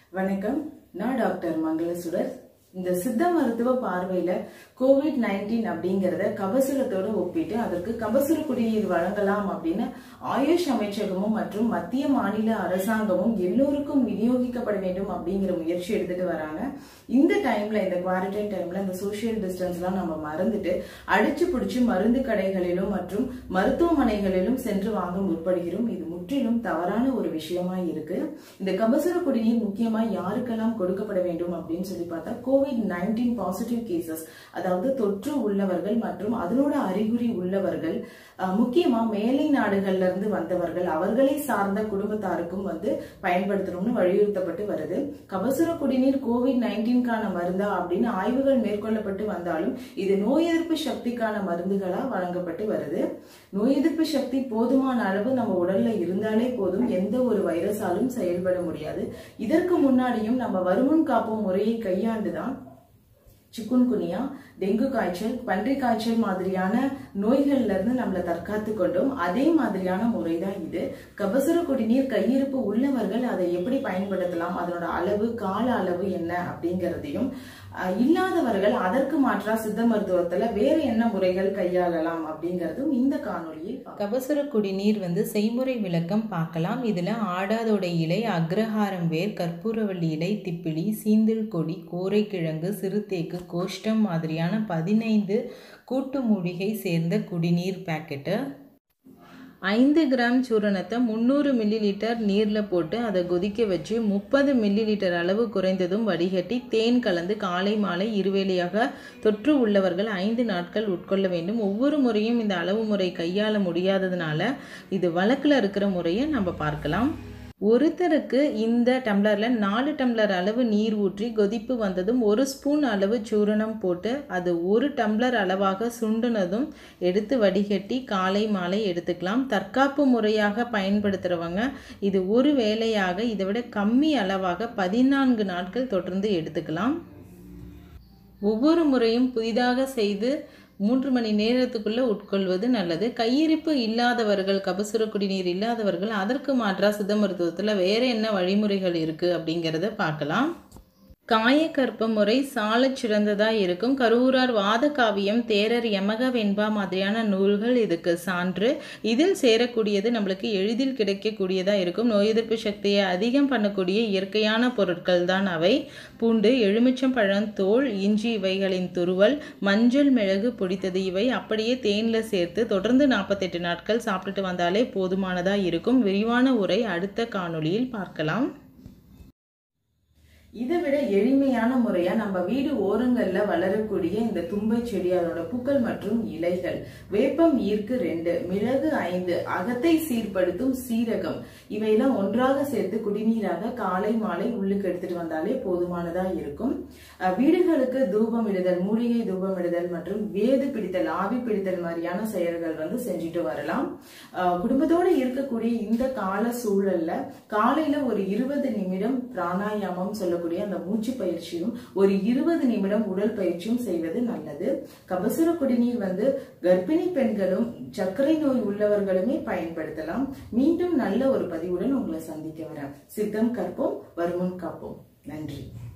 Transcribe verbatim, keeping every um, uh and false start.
வணக்கம், நான் டாக்டர் மங்களசுடர். இந்த சித்த மருத்துவ பார்வையில கோவிட் நைன்டீன் அப்படிங்கறத கபசுரத்தோட ஒப்பிட்டு அதற்கு கபசுர குடிநீர் வழங்கலாம் அப்படின்னு ஆயுஷ் அமைச்சகமும் மற்றும் மத்திய மாநில அரசாங்கமும் எல்லோருக்கும் விநியோகிக்கப்பட வேண்டும் அப்படிங்கிற முயற்சி எடுத்துட்டு வராங்க. இந்த டைம்ல, இந்த குவாரண்டைன் டைம்ல இந்த சோசியல் டிஸ்டன்ஸ் எல்லாம் நம்ம மறந்துட்டு அடிச்சு பிடிச்சு மருந்து கடைகளிலும் மற்றும் மருத்துவமனைகளிலும் சென்று வாங்க முற்படுகிறோம். இது முற்றிலும் தவறான ஒரு விஷயமா இருக்கு. இந்த கபசுர குடிநீர் முக்கியமா யாருக்கெல்லாம் கொடுக்கப்பட வேண்டும் அப்படின்னு சொல்லி பார்த்தா, கோவிட் நைன்டீன் பாசிட்டிவ் கேசஸ், அதாவது தொற்று உள்ளவர்கள் மற்றும் அதனோட அறிகுறி உள்ளவர்கள், முக்கியமா மேலை நாடுகள்ல இருந்து வந்தவர்கள், அவர்களை சார்ந்த குடும்பத்தாருக்கும் வந்து பயன்படுத்தணும்னு வலியுறுத்தப்பட்டு வருது. கபசுர குடிநீர் கோவிட் நைன்டீன்கான மருந்தா அப்படின்னு ஆய்வுகள் மேற்கொள்ளப்பட்டு வந்தாலும் இது நோய் எதிர்ப்பு சக்திக்கான மருந்துகளா வழங்கப்பட்டு வருது. நோய் எதிர்ப்பு சக்தி போதுமான அளவு நம்ம உடல்ல இருந்தாலே போதும், எந்த ஒரு வைரஸாலும் செயல்பட முடியாது. இதற்கு முன்னாடியும் நம்ம வருமுன் காப்போம் முறையை கையாண்டுதான் சிக்குன்குனியா, டெங்கு காய்ச்சல், பன்றி காய்ச்சல் மாதிரியான நோய்கள்ல இருந்து நம்மளை தற்காத்து கொண்டோம். அதே மாதிரியான முறைதான் இது. கபசுர குடிநீர் கையிருப்பு உள்ளவர்கள் அதை எப்படி பயன்படுத்தலாம், அதனோட அளவு, கால அளவு என்ன அப்படிங்கறதையும், இல்லாதவர்கள் அதற்கு மாற்றா சித்த மருத்துவத்துல வேற என்ன முறைகள் கையாளலாம் அப்படிங்கறதும் இந்த காணொலியில். கபசுர குடிநீர் வந்து செய்முறை விளக்கம் பார்க்கலாம். இதுல ஆடாதோட இலை, அக்ரஹாரம் வேர், கற்பூரவள்ளி இலை, திப்பிலி, சீந்தில் கொடி, கோரைக்கிழங்கு, சிறுதேக்கு, கோஷ்டம் மாதிரியான பதினைந்து கூட்டு மூலிகை சேர்ந்த குடிநீர் பாக்கெட்டு. ஐந்து கிராம் சூரணத்தை முந்நூறு மில்லி லிட்டர் நீரில் போட்டு அதை கொதிக்க வச்சு முப்பது மில்லி லிட்டர் அளவு குறைந்ததும் வடிகட்டி தேன் கலந்து காலை மாலை இருவேளையாக தொற்று உள்ளவர்கள் ஐந்து நாட்கள் உட்கொள்ள வேண்டும். ஒவ்வொரு முறையும் இந்த அளவு முறை கையாள முடியாததுனால இது வழக்கில் இருக்கிற முறையை நம்ம பார்க்கலாம். ஒருத்தருக்கு இந்த டம்ளரில் நாலு டம்ளர் அளவு நீர் ஊற்றி கொதிப்பு வந்ததும் ஒரு ஸ்பூன் அளவு சூரணம் போட்டு அது ஒரு டம்ளர் அளவாக சுண்டுனதும் எடுத்து வடிகட்டி காலை மாலை எடுத்துக்கலாம். தற்காப்பு முறையாக பயன்படுத்துகிறவங்க இது ஒரு வேளையாக இதை விட கம்மி அளவாக பதினான்கு நாட்கள் தொடர்ந்து எடுத்துக்கலாம். ஒவ்வொரு முறையும் புதிதாக செய்து மூன்று மணி நேரத்துக்குள்ள உட்கொள்வது நல்லது. கையிருப்பு இல்லாதவர்கள், கபசுர குடிநீர் இல்லாதவர்கள் அதற்கு மாற்றா சித்த மருத்துவத்தில் வேற என்ன வழிமுறைகள் இருக்கு அப்படிங்கிறத பார்க்கலாம். காயக்கற்ப முறை சால சிறந்ததாக இருக்கும். கருவூரார் வாத காவியம், தேரர் யமக வெண்பா மாதிரியான நூல்கள் இதுக்கு சான்று. இதில் சேரக்கூடியது நம்மளுக்கு எளிதில் கிடைக்கக்கூடியதாக இருக்கும். நோய் எதிர்ப்பு சக்தியை அதிகம் பண்ணக்கூடிய இயற்கையான பொருட்கள் தான் அவை. பூண்டு, எலுமிச்சம் பழம் தோல், இஞ்சி இவைகளின் துருவல், மஞ்சள் மிளகு பொடித்தது இவை அப்படியே தேனில் சேர்த்து தொடர்ந்து நாற்பத்தெட்டு நாட்கள் சாப்பிட்டுட்டு வந்தாலே போதுமானதாக இருக்கும். விரிவான உரை அடுத்த காணொளியில் பார்க்கலாம். இதை விட எளிமையான முறையா நம்ம வீடு ஓரங்கள்ல வளரக்கூடிய இந்த தும்பை செடி, அதோட பூக்கள் மற்றும் இலைகள், வேப்பம் ஈர்க்கு ரெண்டு, மிளகு ஐந்து, அகத்தை சீர்படுத்தும் சீரகம் இவையெல்லாம் ஒன்றாக சேர்த்து குடிநீராக காலை மாலை உள்ளுக்கு எடுத்துட்டு வந்தாலே போதுமானதா இருக்கும். வீடுகளுக்கு தூபம் இடுதல், மூலிகை தூபம் இடுதல் மற்றும் வேது பிடித்தல், ஆவி பிடித்தல் மாதிரியான செயல்கள் வந்து செஞ்சுட்டு வரலாம். குடும்பத்தோடு இருக்கக்கூடிய இந்த கால சூழல்ல காலையில ஒரு இருபது நிமிடம் பிராணாயாமம் சொல்ல அந்த மூச்சு பயிற்சியும் ஒரு இருபது நிமிடம் உடல் பயிற்சியும் செய்வது நல்லது. கபசுர குடிநீர் வந்து கர்ப்பிணி பெண்களும் சர்க்கரை நோய் உள்ளவர்களுமே பயன்படுத்தலாம். மீண்டும் நல்ல ஒரு பதிவுடன் உங்களை சந்திக்க வரேன். சித்தம் கற்போம், வருமுன் காப்போம். நன்றி.